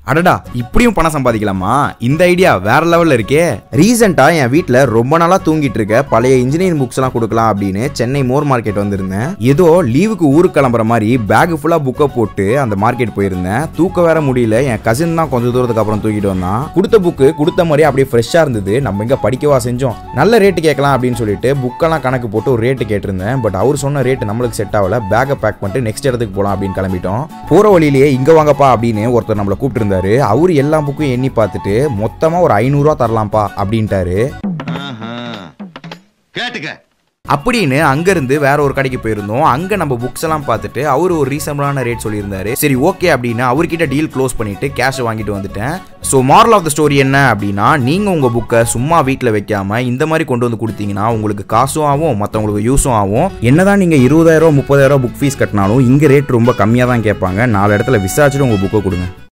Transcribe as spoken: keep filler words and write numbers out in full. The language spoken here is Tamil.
அடடா இப்படியும் பணம் சம்பாதிக்கலாமா? இந்த ஐடியா வேற லெவல்ல இருக்கே. ரீசெண்டா என் வீட்டுல ரொம்ப நாளா தூங்கிட்டு இருக்க பழைய இன்ஜினியரிங் புக்ஸ் எல்லாம் கொடுக்கலாம் அப்படின்னு சென்னை மோர் மார்க்கெட் வந்திருந்தேன். ஏதோ லீவுக்கு ஊருக்கு கிளம்புற மாதிரி பேக் ஃபுல்லா புக்கை போட்டு அந்த மார்க்கெட் போயிருந்தேன். தூக்க வேற முடியல. என் கசின் தான் கொஞ்சம் தூரத்துக்கு அப்புறம் தூக்கிட்டு வந்தான். கொடுத்த புக்கு கொடுத்த மாதிரி அப்படியே ஃப்ரெஷ்ஷா இருந்தது. நம்ம இங்க படிக்கவா செஞ்சோம், நல்ல ரேட்டு கேட்கலாம் அப்படின்னு சொல்லிட்டு புக்கெல்லாம் கணக்கு போட்டு ஒரு ரேட்டு கேட்டிருந்தேன். பட் அவர் சொன்ன ரேட்டு நம்மளுக்கு செட் ஆகல. பேக்கை பேக் பண்ணிட்டு நெக்ஸ்ட் இடத்துக்கு போலாம் அப்படின்னு கிளம்பிட்டோம். போற வழியிலேயே இங்க வாங்கப்பா அப்படின்னு ஒருத்தர் நம்மளை கூப்பிட்டு இருந்தாரு. அவரு எல்லா புக்கும் எண்ணி பார்த்துட்டு மொத்தமா ஒரு ஐநூறு ரூபா தரலாம்ப்பா அப்படின்ட்டாரு. அப்படின்னு அங்க இருந்து வேற ஒரு கடைக்கு போயிருந்தோம். அங்க நம்ம புக்ஸ் எல்லாம் பார்த்துட்டு அவரு ஒரு ரீசனபிளான ரேட் சொல்லியிருந்தாரு. சரி ஓகே அப்படின்னு அவர்கிட்ட டீல் க்ளோஸ் பண்ணிட்டு கேஷ் வாங்கிட்டு வந்துட்டேன். So moral of the story என்ன அப்படின்னா, நீங்க உங்க புக்கை சும்மா வீட்டில் வைக்காம இந்த மாதிரி கொண்டு வந்து கொடுத்தீங்கன்னா உங்களுக்கு காசும் ஆகும், மற்றவங்களுக்கு யூஸும் ஆகும். என்னதான் நீங்க இருபதாயிரம் ரூபா முப்பதாயிரம் ரூபா புக் ஃபீஸ் கட்டினாலும் இங்க ரேட் ரொம்ப கம்மியாக தான் கேட்பாங்க. நாலு இடத்துல விசாரிச்சுட்டு உங்க புக்கை கொடுங்க.